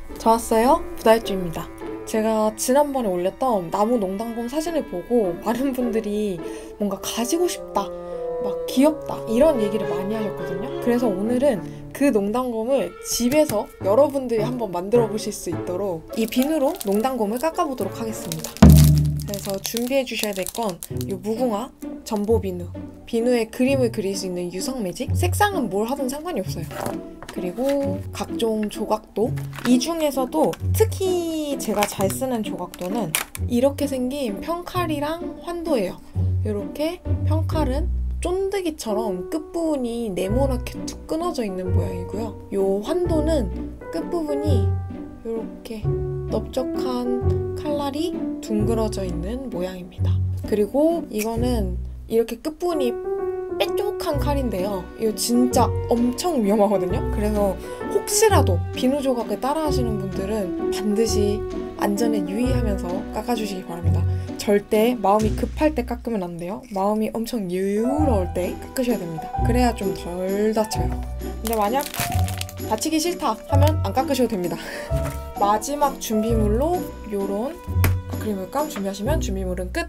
좋았어요? 부다일주입니다. 제가 지난번에 올렸던 나무 농단곰 사진을 보고 많은 분들이 뭔가 가지고 싶다, 막 귀엽다 이런 얘기를 많이 하셨거든요. 그래서 오늘은 그 농단곰을 집에서 여러분들이 한번 만들어 보실 수 있도록 이 비누로 농단곰을 깎아보도록 하겠습니다. 그래서 준비해 주셔야 될 건 이 무궁화 전보 비누, 비누에 그림을 그릴 수 있는 유성 매직, 색상은 뭘 하든 상관이 없어요. 그리고 각종 조각도, 이 중에서도 특히 제가 잘 쓰는 조각도는 이렇게 생긴 평칼이랑 환도예요. 이렇게 평칼은 쫀득이처럼 끝부분이 네모나게 툭 끊어져 있는 모양이고요. 이 환도는 끝부분이 이렇게 넓적한 칼날이 둥그러져 있는 모양입니다. 그리고 이거는 이렇게 끝부분이 뾰족한 칼인데요. 이거 진짜 엄청 위험하거든요. 그래서 혹시라도 비누 조각을 따라 하시는 분들은 반드시 안전에 유의하면서 깎아주시기 바랍니다. 절대 마음이 급할 때 깎으면 안 돼요. 마음이 엄청 여유로울 때 깎으셔야 됩니다. 그래야 좀 덜 다쳐요. 근데 만약 다치기 싫다 하면 안 깎으셔도 됩니다. 마지막 준비물로 요런 아크릴 물감 준비하시면 준비물은 끝!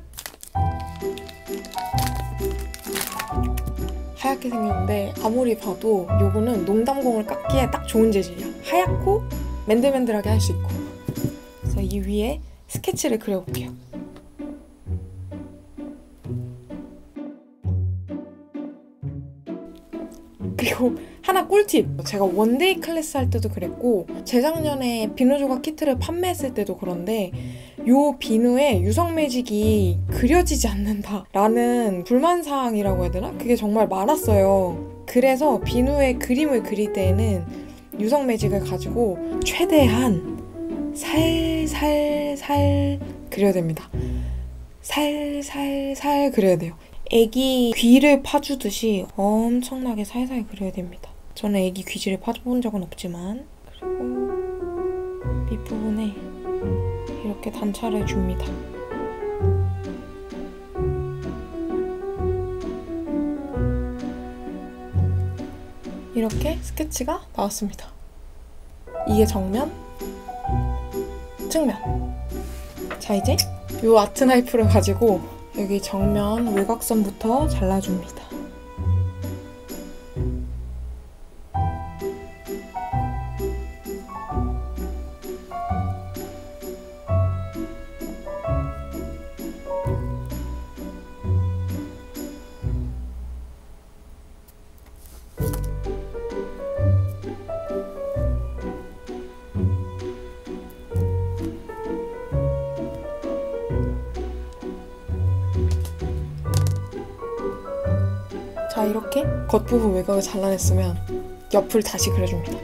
하얗게 생겼는데 아무리 봐도 요거는 농담공을 깎기에 딱 좋은 재질이야. 하얗고 맨들맨들하게 할 수 있고. 그래서 이 위에 스케치를 그려볼게요. 그리고 하나 꿀팁! 제가 원데이 클래스 할 때도 그랬고 재작년에 비누 조각 키트를 판매했을 때도 그런데 요 비누에 유성 매직이 그려지지 않는다 라는 불만사항이라고 해야 되나? 그게 정말 많았어요. 그래서 비누에 그림을 그릴 때에는 유성 매직을 가지고 최대한 살살살 그려야 됩니다. 살살살 그려야 돼요. 애기 귀를 파주듯이 엄청나게 살살 그려야 됩니다. 저는 애기 귀지를 파본 적은 없지만. 그리고 밑부분에 이렇게 단차를 줍니다. 이렇게 스케치가 나왔습니다. 이게 정면, 측면. 자, 이제 이 아트 나이프를 가지고 여기 정면 외곽선부터 잘라줍니다. 자, 이렇게 겉부분 외곽을 잘라냈으면 옆을 다시 그려줍니다.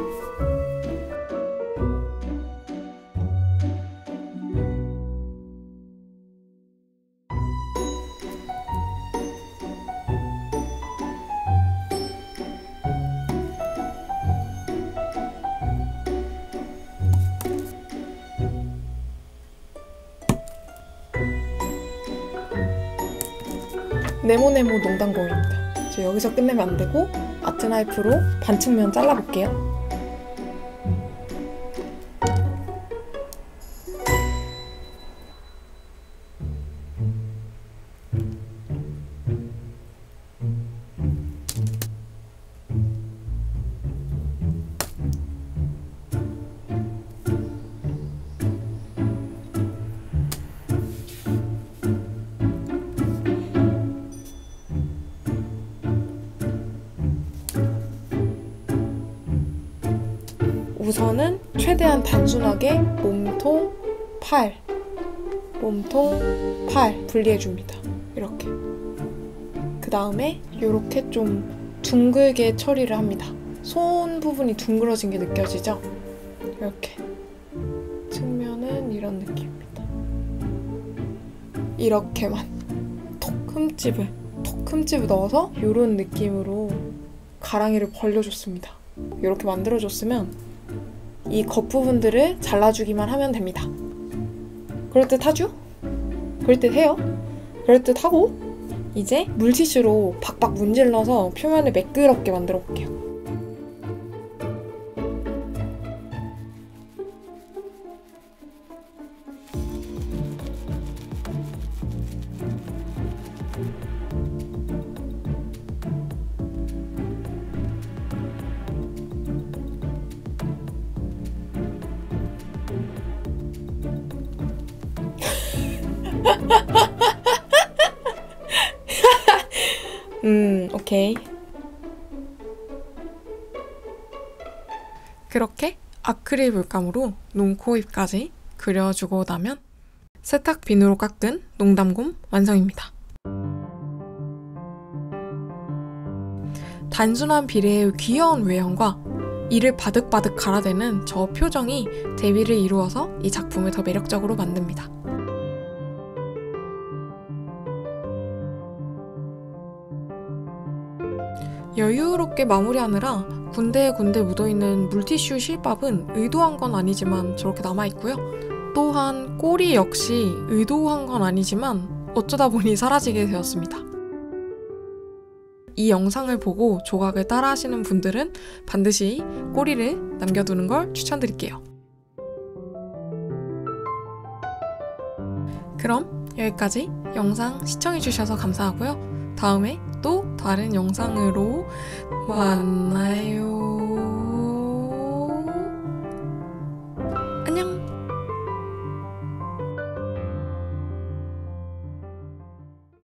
네모네모 농단곰입니다. 저 여기서 끝내면 안 되고 아트 나이프로 반측면 잘라볼게요. 우선은 최대한 단순하게 몸통, 팔 분리해줍니다. 이렇게. 그 다음에 이렇게 좀 둥글게 처리를 합니다. 손 부분이 둥그러진 게 느껴지죠? 이렇게. 측면은 이런 느낌입니다. 이렇게만 톡 흠집을 넣어서 이런 느낌으로 가랑이를 벌려줬습니다. 이렇게 만들어줬으면 이 겉부분들을 잘라주기만 하면 됩니다. 그럴듯하죠? 그럴듯해요? 그럴듯하고 이제 물티슈로 박박 문질러서 표면을 매끄럽게 만들어 볼게요. 오케이. 그렇게 아크릴 물감으로 눈, 코, 입까지 그려주고 나면 세탁 비누로 깎은 농담곰 완성입니다. 단순한 비례의 귀여운 외형과 이를 바득바득 갈아대는 저 표정이 대비를 이루어서 이 작품을 더 매력적으로 만듭니다. 여유롭게 마무리하느라 군데군데 묻어있는 물티슈 실밥은 의도한 건 아니지만 저렇게 남아있고요. 또한 꼬리 역시 의도한 건 아니지만 어쩌다 보니 사라지게 되었습니다. 이 영상을 보고 조각을 따라 하시는 분들은 반드시 꼬리를 남겨두는 걸 추천드릴게요. 그럼 여기까지 영상 시청해주셔서 감사하고요. 다음에 또 다른 영상으로 만나요.